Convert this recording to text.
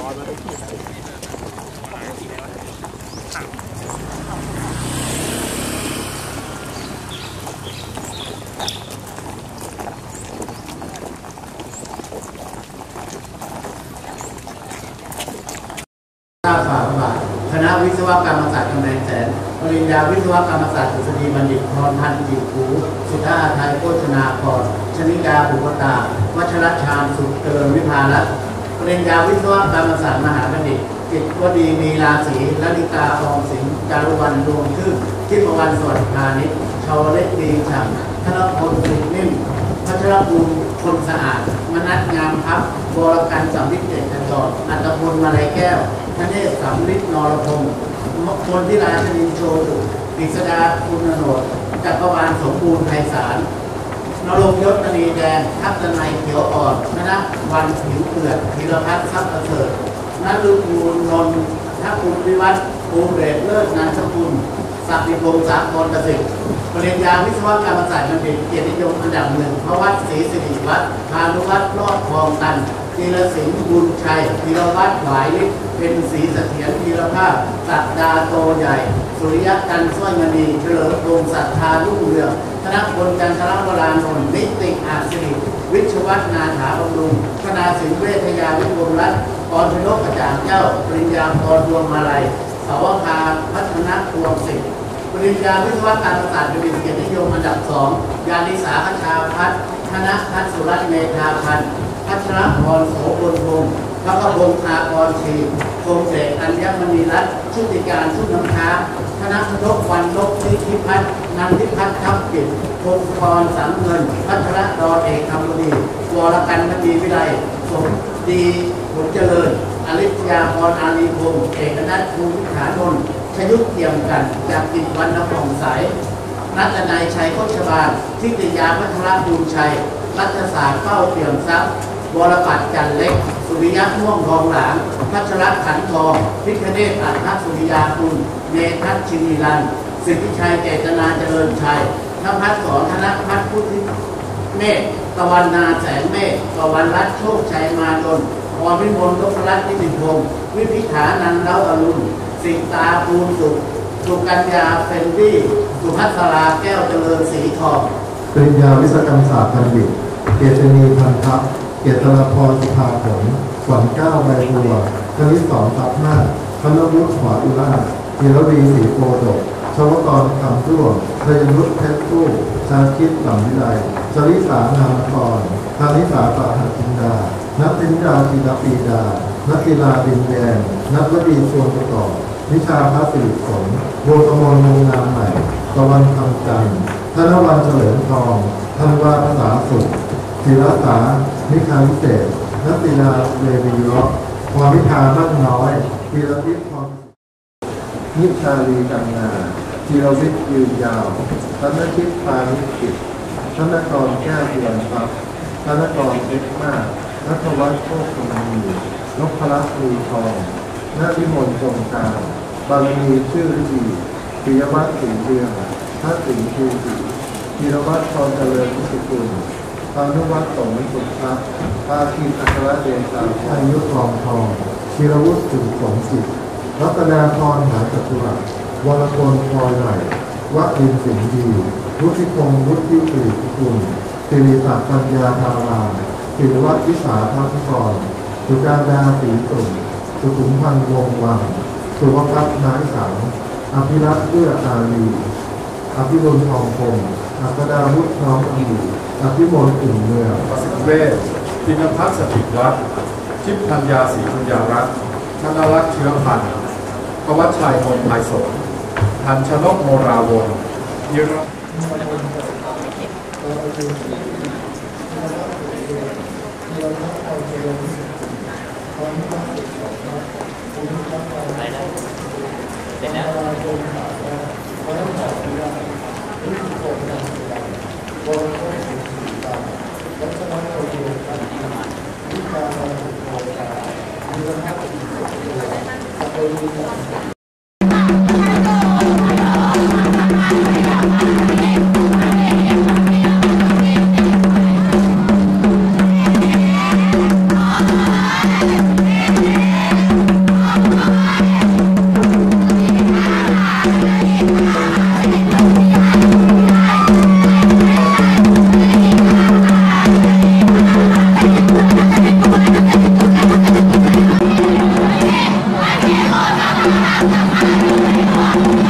คณะวิศวกรรมศาสตร์กำแพงแสนปริญญาวิศวกรรมศาสตร์ดุษฎีบัณฑิตพรพันธ์จิ๋วผูสุธาไทยโภชนาพรชนิกาบุปตาวัชรชาญสุเจริญวิภาลัตน์ปริญญาวิศวกรรมศาสตร์มหาบัณฑิตจิตวดีมีราศีลลิตาทองสิงห์จารุวรรณดวงชื่นทิพวรรณสวัสดิ์พาณิชย์ชาวเล็กดีฉ่ำธนพลสุขนิ่มพัชรภูมิคนสะอาดมนัสงามพับวรกันสัมฤทธิ์เดชขจรอัตพลมาลัยแก้วธเนศสัมฤทธิ์นรพงศ์มนทิราชนินโชตุกฤษดาคุณโนดจักรวาลสมบูรณ์ไพศาลนรงยศมณีแดงทัพตนัยเขียวอ่อนมณวันผิวเปลือกธีรพัฒน์ทรัพย์ประเสริฐนฤภูลนนท์ทัพคุณวิวัฒน์ภูมิเดชเลิศนันทกุลศักดิพงศ์สากรเกษตรปริญญาวิศวกรรมศาสตร์บัณฑิตเกียรตินิยมอันดับหนึ่งพระวัดศรีสิริวัฒน์พานุวัฒน์รอดทองตันธีรศิลป์บุญชัยธีรวัฒน์หวายฤทธิ์เป็นศรีเสถียรธีรภาพศักดาโตใหญ่สุริยะกันสร้อยมณีเฉลิมพงศ์ศรัทธารุ่งเรืองธนพลจันทรวรานนท์นิติอาศิริวิชวัฒนาถาบำรุงคณาศิลป์เวทยาวิบูลรัตน์กรพิโรจน์กระจ่างเจ้าปริญญาพรดวงมาลัยสวภาพัฒนพวงศิษย์ปริญญาวิศวกรรมศาสตร์บัณฑิตเกียรตินิยมอันดับ2ยานิสาคชาพัฒน์ธนพัฒน์สุรัตน์เมธาพันธ์พัชรพรโสพลพงศ์พระกพงศ์อาภรณ์ชีคงเสกอัญมณีรัตน์ชุติการชุดน้ำค้าธนพนกวันนกนิธิพัฒน์นันทิพัฒน์ทัพกิจพงศ์พรสังเงินพัชรดอนเอกธรรมดีวรกันมณีวิไลสมดีผลเจริญอริยาพรอาลีพงศ์เอกนัทภูมิขานนท์ชยุทธเกี่ยมกันจากกิจวรรณผ่องใสนัทนายชัยโคชบาลทิติยาพัทรภูมิชัยรัฐศาสตร์เป้าเปี่ยมทรัพย์วรปัตรจันเล็กสุริยะม่วงทองหลางพัชรขันทองพิคเนศอัฏฐสุริยาคุณเมทัศชินีรันสิทธิชัยเจตนาเจริญชัยนภัสสรธนพัฒน์พุทธิเมฆตะวันนาแสงเมฆตะวันรัตน์โชคชัยมาดลพรพิมลนพรัตน์นิติพงศ์วิพิธานันเล้าอรุณสิตาภูลสุขสุกัญญาเฟนดี้สุภัสราแก้วเจริญสีทองปริญญาวิศวกรรมศาสตร์บัณฑิตเกียรตินีพันทัพเกียรติพรสุภาผลขวัญเก้าใบบัวคณิตสอนทัพห้าคณวุฒิขวาอุราธีรวีศรีโพดกชวกรคำร่วงพยนุชเพชรตู้ชาคิดหลังวิไลชลิสานามพรธานิสาปะหัจินดานัทธินดาจิรปีดานัทธิลาดินแดงนัทวดีชวนประกอบวิชาพระสิริผลโบตมลวงนามใหม่ตะวันคำจันทร์ธนวันเฉลิมทองธันวาภาษาสุขศิลสานิคาวิเศษนัตติลาเววีร็อกความวิชามั่นน้อยธีรพิษพรนิชาลีกังนาธีรวิทย์ยืนยาวธนชิตพานิกิจธนกรแก้วพิรันทรัพย์ธนกรเล็กมากนัทวัฒน์โชคคำมีนพรัตน์ลีทองนาวิมลจงการบารมีชื่อดีปิยวัฒน์สิงห์เรืองทัศน์สิงห์ชูศรีธีรวัฒน์พรเจริญวิสุกุลพานุวัฒน์สมสุขพัฒน์ภาคีอัครเดชาอายุทองทองธีรวุฒิสุขสมจิตรัตนาพรหาจัตุรัสวรพลพลอยใหม่วรินทร์สิงห์ดีวุฒิพงศ์วุฒิกฤษกุลศิริศักดิ์ปัญญาธาราศิริวัฒน์วิสาพัฒกรสุการดาศรีตุ่นสุขุมพันธ์วงวังสุวพัฒน์นายสังอภิรัตน์เอื้ออารีอภิรุณทองพงศ์อัคดาวุฒิน้องอีอภิมลอุ่นเมืองประสิทธิเวชธินภัสสถิตวัฒน์ชิพธัญญาศรีธัญญารัตน์ธนรัตน์เชื้อพันธ์ประวัชชัยมนไพศาลทันชนกโมราวงศ์ยิรเสร็จแล้ว Thank you.